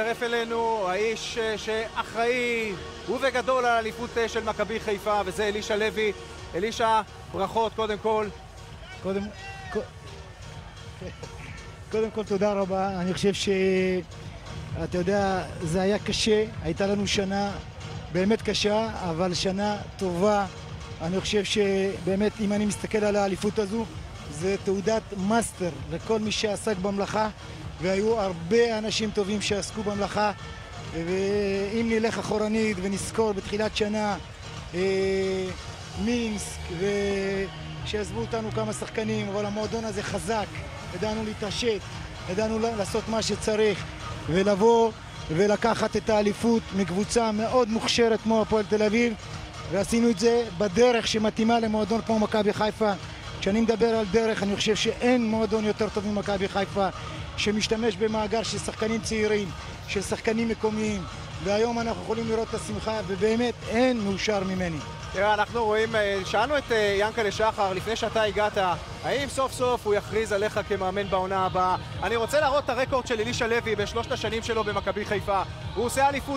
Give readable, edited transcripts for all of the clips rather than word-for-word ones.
מצטרף אלינו האיש שאחראי ובגדול על האליפות של מכבי חיפה, וזה אלישע לוי. אלישע, ברכות קודם כל. קודם כל תודה רבה. אני חושב אתה יודע, זה היה קשה, הייתה לנו שנה באמת קשה, אבל שנה טובה. אני חושב שבאמת אם אני מסתכל על האליפות הזו, זה תעודת מאסטר לכל מי שעסק במלאכה, והיו הרבה אנשים טובים שעסקו במלאכה. ואם נלך אחורנית ונזכור בתחילת שנה מינסק, שעזבו אותנו כמה שחקנים, אבל המועדון הזה חזק, ידענו להתעשת, ידענו לעשות מה שצריך ולבוא ולקחת את האליפות מקבוצה מאוד מוכשרת כמו הפועל תל אביב, ועשינו את זה בדרך שמתאימה למועדון כמו מכבי חיפה. כשאני מדבר על דרך, אני חושב שאין מועדון יותר טוב ממכבי חיפה, שמשתמש במאגר של שחקנים צעירים, של שחקנים מקומיים, והיום אנחנו יכולים לראות את השמחה, ובאמת אין מאושר ממני. תראה, אנחנו רואים, שאלנו את ינקלה שחר לפני שאתה הגעת, האם סוף סוף הוא יכריז עליך כמאמן בעונה הבאה? אני רוצה להראות את הרקורד של אלישע לוי בשלושת השנים שלו במכבי חיפה. הוא עושה אליפות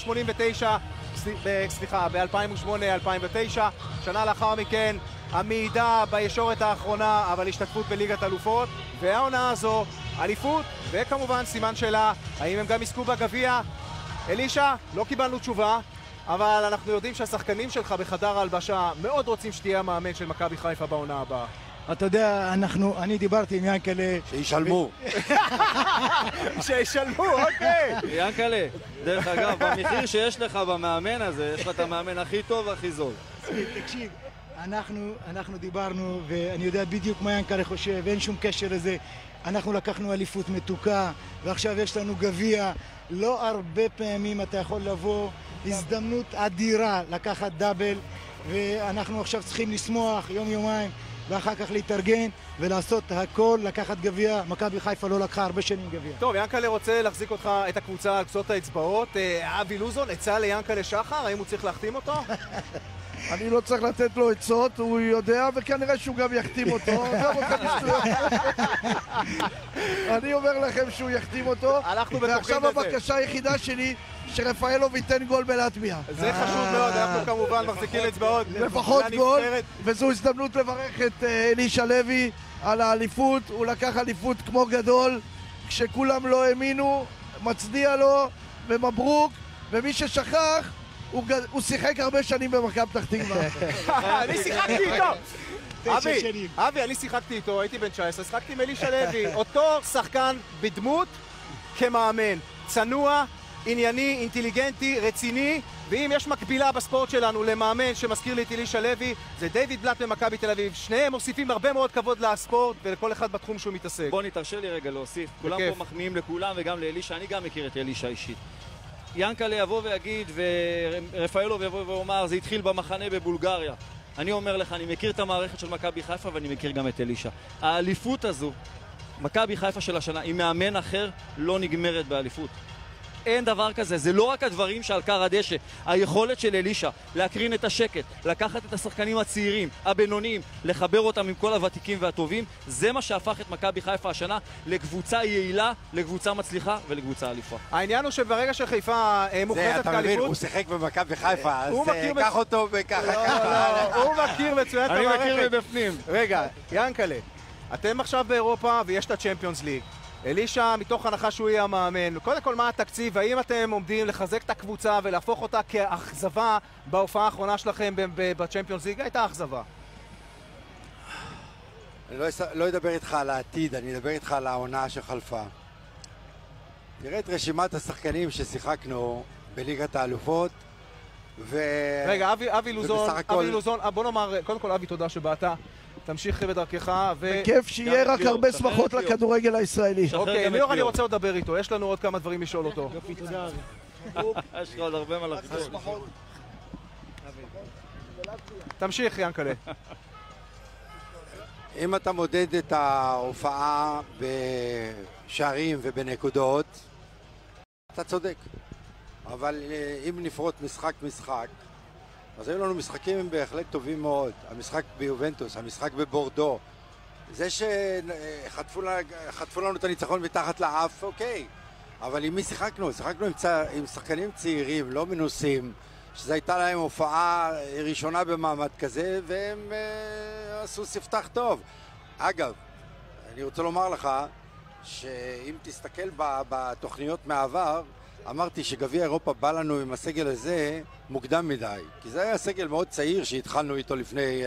ב-2008-2009, שנה לאחר מכן המעידה בישורת האחרונה, אבל השתתפות בליגת אלופות, והעונה הזו אליפות, וכמובן סימן שאלה, האם הם גם יזכו בגביע? אלישע, לא קיבלנו תשובה, אבל אנחנו יודעים שהשחקנים שלך בחדר ההלבשה מאוד רוצים שתהיה המאמן של מכבי חיפה בעונה הבאה. אתה יודע, אני דיברתי עם ינקלה... שישלמו. שישלמו, אוקיי. ינקלה, דרך אגב, במחיר שיש לך במאמן הזה, יש לך את המאמן הכי טוב והכי זול. תקשיב, אנחנו דיברנו, ואני יודע בדיוק מה ינקלה חושב, ואין שום קשר לזה. אנחנו לקחנו אליפות מתוקה, ועכשיו יש לנו גביע. לא הרבה פעמים אתה יכול לבוא, הזדמנות אדירה לקחת דאבל, ואנחנו עכשיו צריכים לשמוח יום-יומיים, ואחר כך להתארגן ולעשות הכל, לקחת גביע. מכבי חיפה לא לקחה הרבה שנים גביע. טוב, ינקלה רוצה להחזיק אותך, את הקבוצה על קצות האצבעות. אבי לוזון, עצה ליינקלה שחר, האם הוא צריך להחתים אותו? אני לא צריך לתת לו עצות, הוא יודע, וכנראה שהוא גם יחתים אותו. אני אומר לכם שהוא יחתים אותו, ועכשיו הבקשה היחידה שלי שרפאלוב ייתן גול בלהטביע. זה חשוב מאוד, אנחנו כמובן מחזיקים אצבעות. לפחות גול, וזו הזדמנות לברך את אלישע לוי על האליפות. הוא לקח אליפות כמו גדול, כשכולם לא האמינו, מצדיע לו ומברוק, ומי ששכח, הוא שיחק הרבה שנים במכבי פתח תקווה. אני שיחקתי איתו! אבי, אני שיחקתי איתו, הייתי בן 19, שיחקתי עם אלישע לוי. אותו שחקן בדמות כמאמן. צנוע, ענייני, אינטליגנטי, רציני, ואם יש מקבילה בספורט שלנו למאמן שמזכיר לי את אלישע לוי, זה דיוויד בלאט במכבי תל אביב. שניהם מוסיפים הרבה מאוד כבוד לספורט ולכל אחד בתחום שהוא מתעסק. בוא תרשה לי רגע להוסיף. כולם פה מחמיאים לכולם וגם לאלישע, אני גם מכיר את אלישע אישית. ינקלה יבוא ויגיד, ורפאלוב יבוא ואומר, זה התחיל במחנה בבולגריה. אני אומר לך, אני מכיר את המערכת של מכבי חיפה ואני מכיר גם את אלישע. האליפות הזו, מכבי חיפה של השנה, עם מאמן אחר, לא נגמרת באליפות. אין דבר כזה, זה לא רק הדברים שעל קר הדשא, היכולת של אלישע להקרין את השקט, לקחת את השחקנים הצעירים, הבינוניים, לחבר אותם עם כל הוותיקים והטובים, זה מה שהפך את מכבי חיפה השנה לקבוצה יעילה, לקבוצה מצליחה ולקבוצה אליפה. העניין הוא שברגע שחיפה מוכרזת כאליפות, הוא שיחק במכבי חיפה, אז קח אותו וככה. הוא מכיר מצוין את המערכת. אני מכיר מבפנים. רגע, ינקלה, אתם עכשיו באירופה ויש את הצ'מפיונס ליג. אלישע, מתוך הנחה שהוא יהיה המאמן, קודם כל מה התקציב, האם אתם עומדים לחזק את הקבוצה ולהפוך אותה כאכזבה בהופעה האחרונה שלכם בצ'מפיונס ליג? הייתה אכזבה. אני לא אדבר איתך על העתיד, אני אדבר איתך על העונה שחלפה. תראה את רשימת השחקנים ששיחקנו בליגת האלופות, רגע, אבי לוזון, בוא נאמר, קודם כל אבי, תודה שבאת. תמשיך בדרכך, בכיף שיהיה רק הרבה שמחות לכדורגל הישראלי. אוקיי, ליאור, אני רוצה לדבר איתו, יש לנו עוד כמה דברים לשאול אותו. יופי, תודה. יש לך עוד הרבה מה לחזור. תמשיך, ינקלה. אם אתה מודד את ההופעה בשערים ובנקודות, אתה צודק. אבל אם נפרוט משחק, אז היו לנו משחקים בהחלט טובים מאוד. המשחק ביובנטוס, המשחק בבורדו. זה שחטפו לנו את הניצחון מתחת לאף, אוקיי. אבל עם מי שיחקנו? שיחקנו עם שחקנים צעירים, לא מנוסים, שזו הייתה להם הופעה ראשונה במעמד כזה, והם עשו ספתח טוב. אגב, אני רוצה לומר לך, שאם תסתכל בתוכניות מהעבר, אמרתי שגביע אירופה בא לנו עם הסגל הזה מוקדם מדי, כי זה היה סגל מאוד צעיר שהתחלנו איתו לפני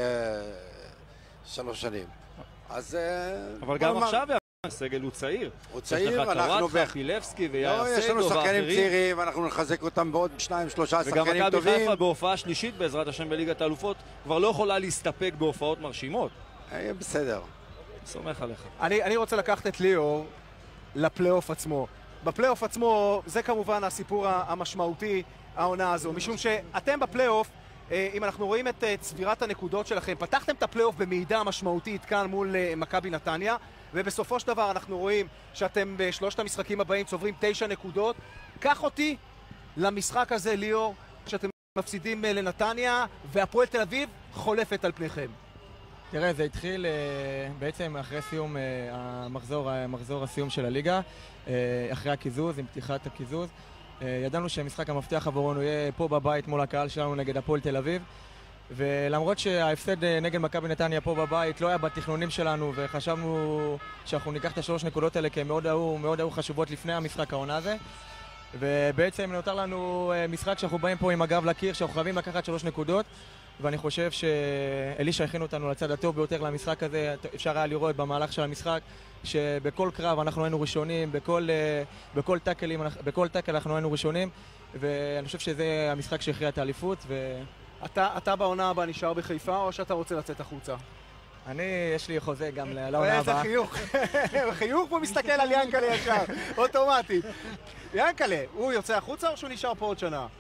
3 שנים. אז אבל גם עכשיו הסגל הוא צעיר. הוא צעיר, אנחנו פילבסקי ויאסדו יש לנו שחקנים צעירים, אנחנו נחזק אותם בעוד 2-3 שחקנים טובים. וגם מכבי חיפה בהופעה שלישית בעזרת השם בליגת האלופות כבר לא יכולה להסתפק בהופעות מרשימות. בסדר. סומך עליך. אני רוצה לקחת את ליאור לפלייאוף עצמו. בפלייאוף עצמו זה כמובן הסיפור המשמעותי, העונה הזו, משום שאתם בפלייאוף, אם אנחנו רואים את צבירת הנקודות שלכם, פתחתם את הפלייאוף במידה משמעותית כאן מול מכבי נתניה, ובסופו של דבר אנחנו רואים שאתם בשלושת המשחקים הבאים צוברים 9 נקודות. קח אותי למשחק הזה, ליאור, שאתם מפסידים לנתניה והפועל תל אביב חולפת על פניכם. תראה, זה התחיל בעצם אחרי סיום מחזור הסיום של הליגה, אחרי הקיזוז, עם פתיחת הקיזוז. ידענו שהמשחק המפתח עבורנו יהיה פה בבית מול הקהל שלנו נגד הפועל תל אביב. ולמרות שההפסד נגד מכבי נתניה פה בבית לא היה בתכנונים שלנו, וחשבנו שאנחנו ניקח את ה3 נקודות האלה כי הם מאוד היו חשובות לפני המשחק העונה הזה. ובעצם נותר לנו משחק שאנחנו באים פה עם הגב לקיר, שאנחנו חייבים לקחת 3 נקודות. ואני חושב שאלישה הכין אותנו לצד הטוב ביותר למשחק הזה. אפשר היה לראות במהלך של המשחק שבכל קרב אנחנו היינו ראשונים, בכל טאקל אנחנו היינו ראשונים, ואני חושב שזה המשחק שהכריע את האליפות. אתה בעונה הבאה נשאר בחיפה או שאתה רוצה לצאת החוצה? יש לי חוזה גם לעונה הבאה. איזה חיוך. חיוך הוא מסתכל על ינקלה ישר, אוטומטית. ינקלה, הוא יוצא החוצה או שהוא נשאר פה עוד שנה?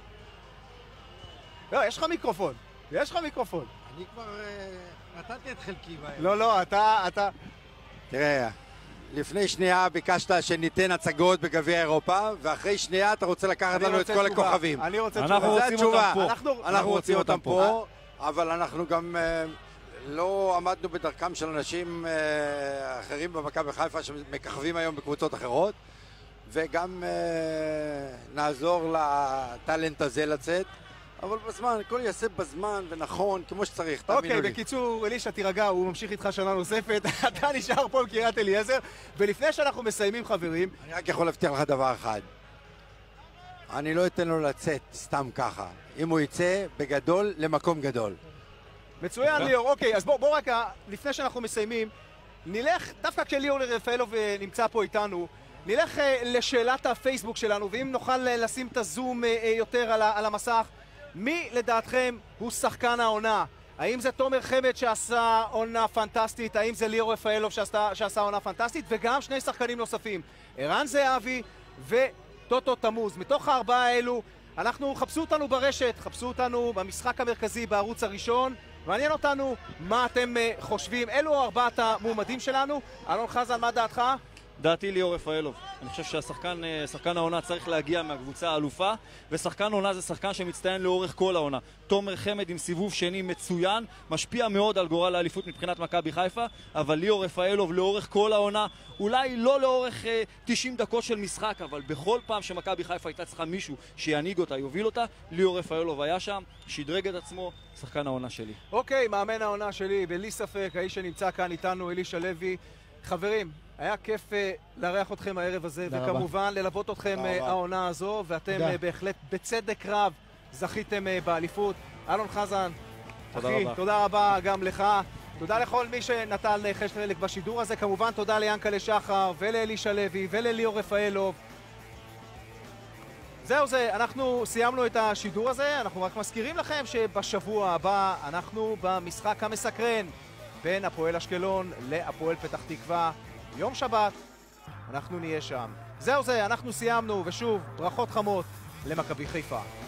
לא, יש לך מיקרופון. אני כבר נתתי את חלקי בהם. לא, אתה... תראה, לפני שנייה ביקשת שניתן הצגות בגביע אירופה, ואחרי שנייה אתה רוצה לקחת לנו את כל הכוכבים. אני רוצה תשובה. זה התשובה. אנחנו רוצים אותם אותם פה, אבל אנחנו גם לא עמדנו בדרכם של אנשים אחרים במכבי חיפה שמככבים היום בקבוצות אחרות, וגם נעזור לטלנט הזה לצאת. אבל בזמן, הכל יעשה בזמן ונכון, כמו שצריך, תאמינו לי. אוקיי, בקיצור, אלישה, תירגע, הוא ממשיך איתך שנה נוספת, אתה נשאר פה בקריית אליעזר, ולפני שאנחנו מסיימים, חברים... אני רק יכול להבטיח לך דבר אחד. אני לא אתן לו לצאת סתם ככה. אם הוא יצא בגדול, למקום גדול. מצוין, ליאור. אוקיי, אז בוא רק, לפני שאנחנו מסיימים, נלך, דווקא כשליאור רפאלוב נמצא פה איתנו, נלך לשאלת הפייסבוק שלנו, ואם נוכל לשים את הזום יותר על המסך, מי לדעתכם הוא שחקן העונה? האם זה תומר חמד שעשה עונה פנטסטית? האם זה ליאור רפאלוב שעשה עונה פנטסטית? וגם 2 שחקנים נוספים, ערן זהבי וטוטו תמוז. מתוך 4 האלו, חפשו אותנו ברשת, חפשו אותנו במשחק המרכזי בערוץ הראשון. מעניין אותנו מה אתם חושבים. אלו 4 המועמדים שלנו. אלון חזן, מה דעתך? דעתי ליאור רפאלוב. אני חושב שהשחקן העונה צריך להגיע מהקבוצה האלופה, ושחקן העונה זה שחקן שמצטיין לאורך כל העונה. תומר חמד עם סיבוב שני מצוין, משפיע מאוד על גורל האליפות מבחינת מכבי חיפה, אבל ליאור רפאלוב לאורך כל העונה, אולי לא לאורך 90 דקות של משחק, אבל בכל פעם שמכבי חיפה הייתה צריכה מישהו שינהיג אותה, יוביל אותה, ליאור רפאלוב היה שם, שדרג את עצמו, שחקן העונה שלי. אוקיי, מאמן העונה שלי, בלי ספק, האיש שנמצא כאן איתנו, אלישע לוי. חברים, היה כיף לארח אתכם הערב הזה, וכמובן ללוות אתכם העונה הזו, ואתם בהחלט בצדק רב זכיתם באליפות. אלון חזן, אחי, תודה רבה גם לך. תודה לכל מי שנטל חלק בשידור הזה. כמובן תודה ליענקלה שחר ולאלישע לוי ולליאור רפאלוב. זהו זה, אנחנו סיימנו את השידור הזה. אנחנו רק מזכירים לכם שבשבוע הבא אנחנו במשחק המסקרן בין הפועל אשקלון להפועל פתח תקווה. יום שבת, אנחנו נהיה שם. זהו זה, אנחנו סיימנו, ושוב, ברכות חמות למכבי חיפה.